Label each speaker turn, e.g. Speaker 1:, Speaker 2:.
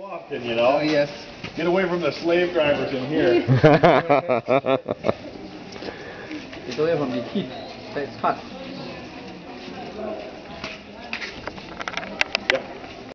Speaker 1: Often, you know.
Speaker 2: Oh, yes.
Speaker 1: Get away from the slave drivers in here.
Speaker 2: Get away from the heat. That's hot.